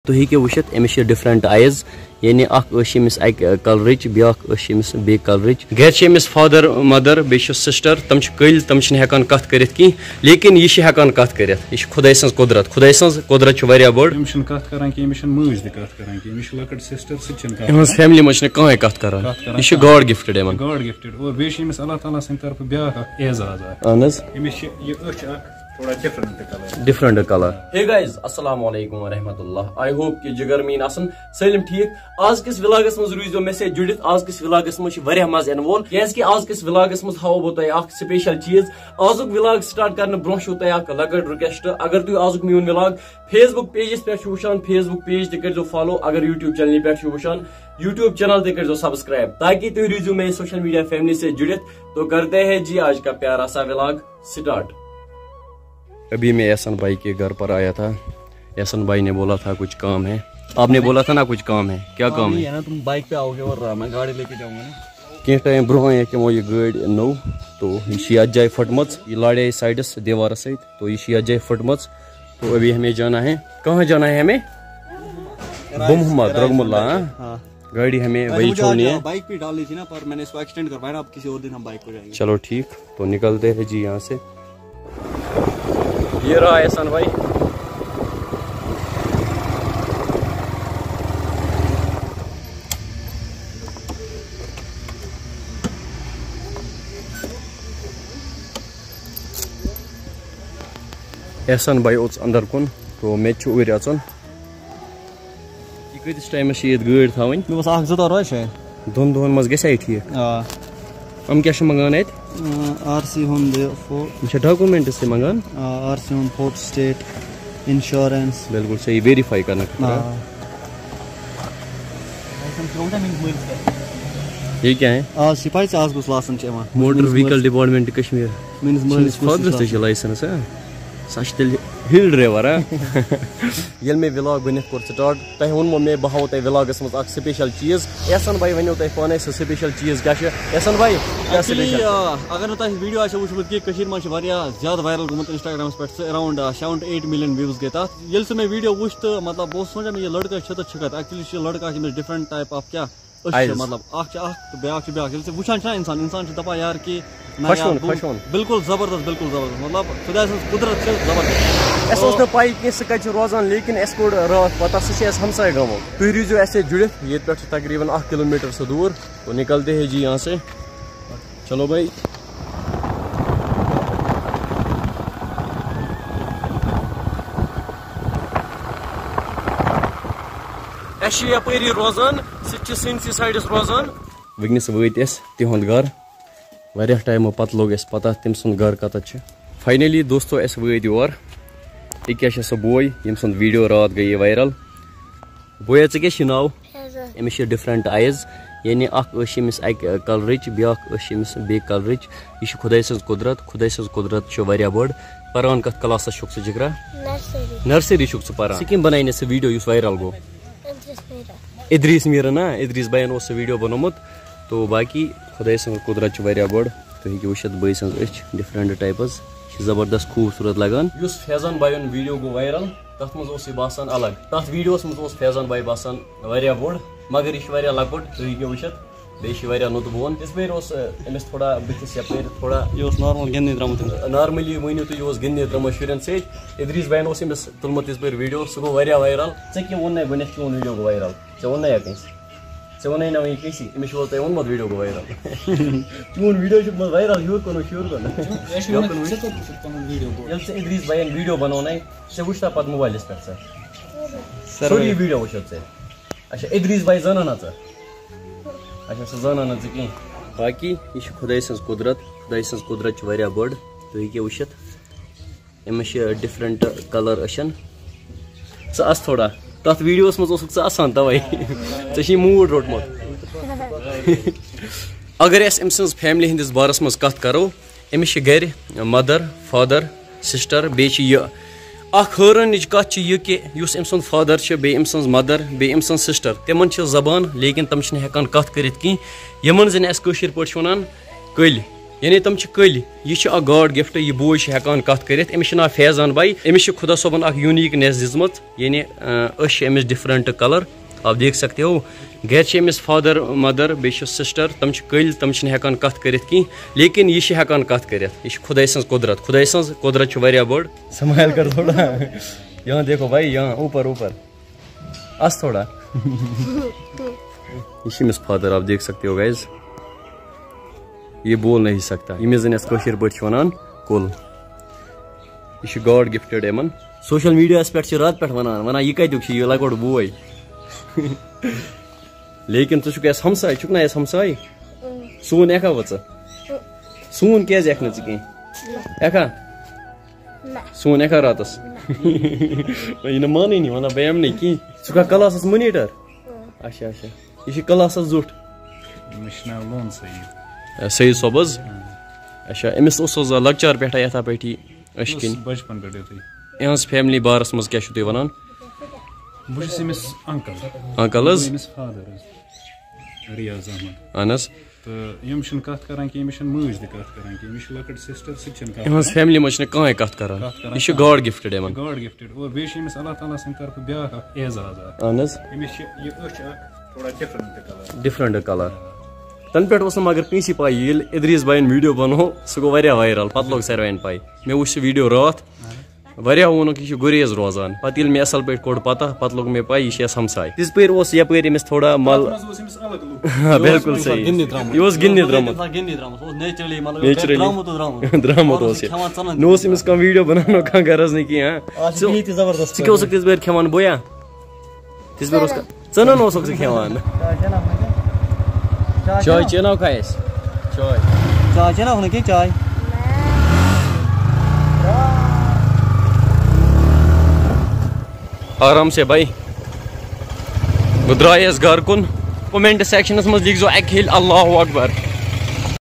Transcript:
تو ہی کہ وشت امس ڈفرنٹ آئز یعنی اخمس اک کلرچ بیاس بی کلرچ گھر امس فادر مدر بیس سسٹر تم کل تم ہیکان کت کرت کی لیکن یہ ہیکان کت کرت یہ خدے سن قدرت خدے سن قدرت بڑ فیملی مجھ کہیں کت کران یہ گاڈ گفٹڈ گاڈ گفٹڈ اور بیس اللہ تعالیٰ سند طرف بیاا اعزاز ڈفرنٹ کلر ہے گائز السلام علیکم ورحمۃ اللہ آئی ہوپ کہ جگر مین آسن سلم ٹھیک آز کس ولاگس مز روزو مے سے جڑت آز کس ولاگس مز واریاہ مزہ ین وول کیاز کہ آز کس ولاگس مز ہاو بہ تۄہہِ اکھ سپیشل چیز آزُک ولاگ سٹارٹ کرنے برونٛہہ چھو تۄہہِ اکھ لۄکٕٹ رِکویسٹ اگر تُہۍ آزُک میون ولاگ فیس بُک پیجس پٮ۪ٹھ چھِو وٕچھان فیس بُک پیج تہِ کٔرۍزیو فالو اگر یوٗٹیوٗب چینلہِ پٮ۪ٹھ چھِو وٕچھان یوٗٹیوٗب چینل تہِ کٔرۍزیو سبسکرائب تاکہ تُہۍ روٗزِو میری سوشل میڈیا فیملی سے جڑت تو کرتے ہیں جی آج کا پیارا سا ولاگ سٹارٹ ابھی میں احسن بھائی کے گھر پر آیا تھا احسن بھائی نے بولا تھا کچھ کام ہے آپ نے بولا تھا نا کچھ کام ہے کیا کام ہے تم بائک پہ آؤ گے اور میں گاڑی لے کے جاؤں گا کی ٹائم برو کمو یہ گاڑی نو تو یہ ات جائے پھٹم یہ لاڑے سائڈس دیوار ست تو یہ ات جائے پھٹم تو ابھی ہمیں جانا ہے کہاں جانا ہے ہمیں محمد رغم اللہ گاڑی ہمیں وہی چھوڑنی ہے بائک پہ ڈالی تھی نا پر میں نے اس کو ایکسٹینڈ کروایا اب کسی اور دن ہم بائک پہ جائیں گے چلو ٹھیک تو نکلتے ہیں جی یہاں سے یہ رہا احسان بھائی احسان بھائی اوس اندر کن تو میں اوور اچن یہ کتس ٹائمس یہ گاڑی تھوین بس اخ زٕ دۄہ روزِ دون دۄہن مز گژھِ ٹھیک ہم کیا منگان ات آر سی ہُنٛد ڈاکومنٹس تہ منگان آر سی ہُنٛد فوٹو سٹیٹ انشورنس بالکل صحیح ویریفائی کرنا یہ کیا ہے آج پائی آج کس license motor vehicle department Kashmir میٲنِس مٲلِس فادرس تہ لائسنس سا تیل ہل ڈرائیور یل میں ولاگ بنت کور سٹارٹ تہ ونمو میں بہ ہاو تہ ولاگس مز اکھ سپیشل چیز احسان بھائی ونیو تہ پانے سہ سپیشل چیز کیا احسان بھائی اگر نہ تہ ویڈیو آسہِ وٕچھمُت کہ کشمیر مز واریاہ زیادٕ وائرل گوٚمُت انسٹاگرامس پٮ۪ٹھ سہ اراؤنڈ 7 to 8 million ویوز گٔے تتھ ییٚلہِ سُہ مےٚ ویڈیو وٕچھ تہٕ مطلب بہٕ اوسُس سونچان یہ لڑکہٕ چھِ تہٕ چھِ کتھ ایکچُؤلی چھِ لڑکہٕ اکھ ییٚمِس ڈفرنٹ ٹایپ آف کیاہ مطلب اکھ چھِ اکھ تہٕ بیاکھ چھِ بیاکھ ییٚلہِ ژٕ وٕچھان چھُ نا انسان چھُ دپان یار کہ بالکل زبردست مطلب خدا سٕنٛز قدرت چھِ زبردست اس اوس پائی کہ سہ کتہِ روزان لیکن اس کوٚر رات پتہ سہ چھ اس ہمسائے گامو تُہۍ روٗزِو اسہِ سۭتۍ جُڑِتھ ییٚتہِ پٮ۪ٹھ چھُ تقریباً 1 کلومیٹر سے دور تو نکلتے ہیں جی یہاں سے چلو بھائی اس یپٲری روزان سہ چھ سٲنِسٕے سایڈس روزان ونکس وٲتۍ أسۍ تِہُنٛد گھر واریاہ ٹایمو پتہٕ لوٚگ اسہِ پتہ تٔمۍ سُنٛد گھر کتٮ۪تھ چھُ فائنلی دوستو اس وٲتۍ یور یہ کیا سہ بوے یم سند ویڈیو رات گئی وائرل بویا ژےٚ کیٛاہ چھُے ناو أمِس چھِ ڈفرنٹ آیز یعنی أمِس اکہِ کلرٕچ بیاکھ بی کلرٕچ یہ چھِ خداے سٕنٛز قدرت خداے سٕنٛز قدرت چھِ واریاہ بٔڑ پران کتھ کلاسس چھُکھ ژٕ جگرا نرسری چھُکھ ژٕ پران ژٕ کٔمۍ بناے نہٕ سُہ ویڈیو یُس وائرل گوٚو ادریس میرا نا ادریس بھین اوس سُہ ویڈیو بنومُت تو باقی خداے سٕنٛز قدرت چھِ واریاہ بٔڑ تُہۍ ہیٚکِو وٕچھِتھ بٲے سٕنٛز أچھ ڈفرنٹ ٹایپٕز یہ زبردست خوبصورت لگان یُس فیضان بھاین ویڈیو گو وائرل تتھ مز اوس یہ باسان الگ تتھ ویڈیوس مز اوس فیضان بھائی باسان واریاہ بوڑ مگر یہ واریاہ لۄکُٹ تُہۍ ہیٚکِو وٕچھِتھ بیٚیہِ چھِ واریاہ نوٚت بون یِتھ پٲٹھۍ اوس أمِس تھوڑا بٕتھِس یپٲرۍ تھوڑا یہ اوس نارمل گِنٛدنہِ درٛامُت نارملی ؤنِو تُہۍ یہِ اوس گِنٛدنہِ درٛامُت شُرٮ۪ن سۭتۍ ادریس بھاین اوس أمِس تُلمُت یِتھ پٲٹھۍ ویڈیو سُہ گوٚو واریاہ وائرل ژےٚ کیٚنٛہہ ووٚننَے گۄڈنٮ۪تھ چون ویڈیو گوٚو وائرل ژےٚ ووٚننَے یا کٲنٛسہِ ژےٚ ووٚننَے نا وۄنۍ کٲنٛسی أمِس چھُ تۄہہِ ووٚنمُت ویڈیو گوٚو وائرل چون ویڈیو چھُ وائرل ہیوٚر کُن ییٚلہِ ژےٚ ادریس بھاین ویڈیو بنوونَے ژےٚ وٕچھتا پتہٕ موبایلس پٮ۪ٹھ ژٕ سورُے ویڈیو وٕچھتھ ژےٚ اچھا ادریس بھائی زانان نا ژٕ اچھا سُہ زانان نا ژٕ کینٛہہ باقی یہ چھِ خداے سٕنٛز قدرت خداے سٕنٛز قدرت چھِ واریاہ بٔڑ تُہۍ ہیٚکِو وٕچھِتھ أمِس چھِ ڈفرنٹ کلر أچھن ژٕ اَس تھوڑا تتھ ویڈیوس منٛز اوسُکھ ژٕ اَسان توے ژےٚ چھُے موٗڈ روٚٹمُت اگر أسۍ أمۍ سٕنٛز فیملی ہٕنٛدِس بارس منٛز کتھ کرو أمِس چھِ گرِ مدر فادر سسٹر بیٚیہِ چھِ یہِ اکھ حٲرانٕچ کتھ چھِ یہِ کہِ یُس أمۍ سُنٛد فادر چھِ بیٚیہِ أمۍ سٕنٛز مدر بیٚیہِ أمۍ سٕنٛز سسٹر تِمن چھِ زبان لیکن تِم چھِنہٕ ہٮ۪کان کتھ کٔرِتھ کینٛہہ یِمن زن اسہِ کٲشِر پٲٹھۍ چھِ ونان کٔلۍ یعنی تم کل یہ گاڈ گفٹ یہ بوے ہیکان کت کرت امس ناو فیضان بھائی امس خدا صبن اخ یونیکنیس دژمت یعنی اش امس ڈفرنٹ کلر آپ دیکھ سکتے ہو گھر امس فادر مدر بیس سسٹر تم کل تم ہیکان کت کرت کی لیکن یہ ہیکان کت کرت یہ خدا سن قدرت خدا سن قدرت واریاہ بڑ سمائل کر تھوڑا یہاں دیکھو بھائی یہاں اوپر اوپر اس تھوڑا یہ امس فادر آپ دیکھ سکتے ہو گائز یہ بول نہیں سکتا یہ زن کشر پہ ونان کل یہ God gifted Aman social media پہ رات پہ ونان یہ کتک یہ لکٹ بوے لیکن ٹھیک اس ہمسائے چھک نا اس ہمسائے سون ایکا وچ سون کیاز ایک نہ کہیں ایکا سون ایکا راتس یہ مانے نہیں ونان بہم نہیں کی ثا کلاسس مونیٹر اچھا اچھا یہ کلاسس زٹ لون سعید سعید صوب حظ اچھا امس لکچار پہ یتھا پی کن بچپن پہ یہاں فیملی بارس مز کیا تھی ونان بس امس انکل انکل حظ امس فادر ریاض احمد اہن حظ تو یم چھن کت کران کی امس چھن موج تہ کت کران کی امس لکٹ سسٹر سہ چھن کت یہاں فیملی مز کہیں کت کران یہ God gifted Aman God gifted اور بیس امس اللہ تعالیٰ سن طرف بیاکھ اخ اعزاز اہن حظ امس یہ اچھ تھوڑا ڈفرنٹ کلر تن پہ مگر کنسی پائی یل ادریس بائن ویڈیو بنو سہ گو واریاہ وائرل پتہ لوگ ساروین پائی مے وچھ ویڈیو رات واریاہ وونک یہ گریز روزان پتہ یل مے اصل پہ کوڑ پتہ پتہ لوگ مے پائی یہ ہمسائے تز پہ یپر امس تھوڑا مل بالکل صحیح یہ گندنہ درامت درامت نوس امس کم ویڈیو بنانا کھانا غرض نہیں کی ژٕ تز پہ کھیوان بویا تز پہ ژنن اوسک ژٕ کھیوان چائے چینو کھائیس چائے چائے چنا ہونا کی چائے آرام سے بھائی بہ درائس گھر کن کومنٹ سیکشنس مز لکھ زو اکہ ہل اللہ اکبر